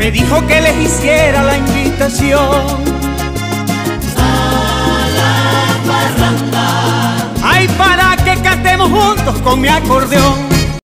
me dijo que les hiciera la invitación a la parranda. ay, para que cantemos juntos con mi acordeón.